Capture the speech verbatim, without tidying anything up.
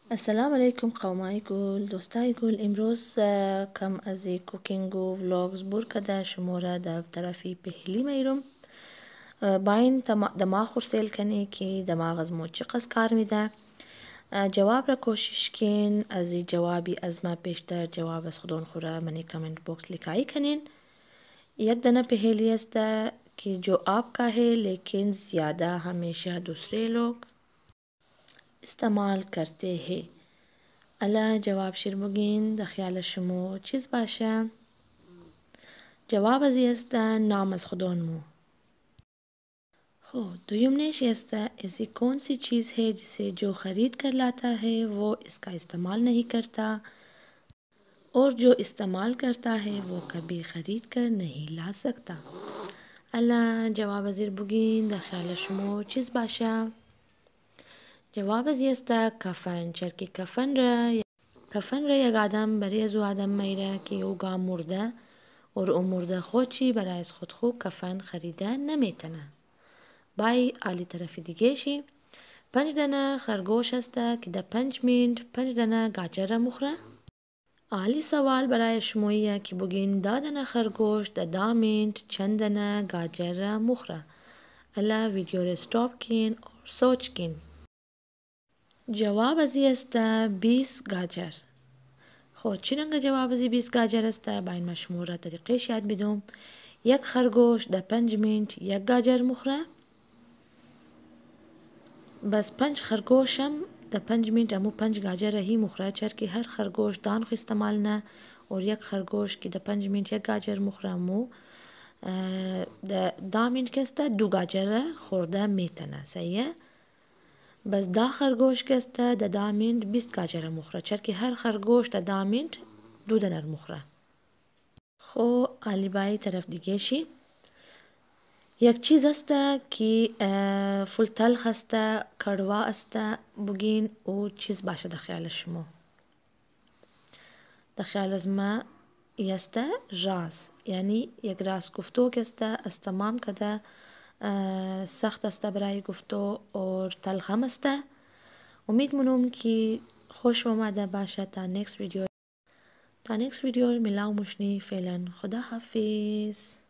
السلام علیکم قومای گل دوستای گل امروز کم از کوکینگ و ولاگز بور کده شماره در طرفی پهلی میرم باین دماغ خورسیل کنی که دماغ از مو چقدر کار میده جواب را کوشش کن از جوابی از ما پیشتر جواب از خودون خوره منی کامنت بॉक्स लिखाई کنین یک دنه पहेली است कि जो आपका है लेकिन ज़्यादा हमेशा दूसरे लोग इस्तेमाल करते हैं अला जवाब शिरमुगीन दखिال شمو چیز باشه جواب از است نام از خودون مو خو دویم नेश است ऐसी कौन सी चीज़ है जिसे जो खरीद कर लाता है वो इसका इस्तेमाल नहीं करता और जो इस्तेमाल करता है वो कभी खरीद कर नहीं ला सकता अला जवाब از بگین دخیال شمو چیز باشه جواب از است کفن چرکی کفن را کفن را یک آدم برای از آدم میره که او گام مرده और او مرده خودی برای از خود خود کفن خریده نمیتونه بای علی طرف دیگه شی پنج دانه خرگوش است که در پنج منت پنج دانه گاجر مخوره علی سوال برای شمویه که بگین دادن خرگوش در ده منت چند دانه گاجر مخوره الا ویدیو را استاپ کن اور سوچ کن جواب ازی است بیست گاجر خود چی رنگ جواب ازی بیست گاجر است باین مشمور را طریقش یاد بدم یک خرگوش در پنج منت یک گاجر مخوره بس پنج خرگوشم در پنج منت امو پنج گاجر هی مخوره چر که هر خرگوش دان خو استعمال نه اور یک خرگوش که در پنج منت یک گاجر مخوره امو در ده منت که است دو گاجر خورده میتنه صحیحه بس ده خرگوش که است در ده منت بیست گاجر مخوره چر که هر خرگوش در ده منت دو دانه مخوره خو علی بای طرف دیگه شی یک چیز است که فول تلخ است کڑوا است بگین او چیز باشه در خیال شما در خیال از ما است راز یعنی یک راز گفتو که است از تمام کده سخت است برای گفتو اور تلخ هم است امید منم که خوش اومده باشه تا نیکست ویدیو تا نیکست ویدیو ملاو مشنی فعلا خدا حافظ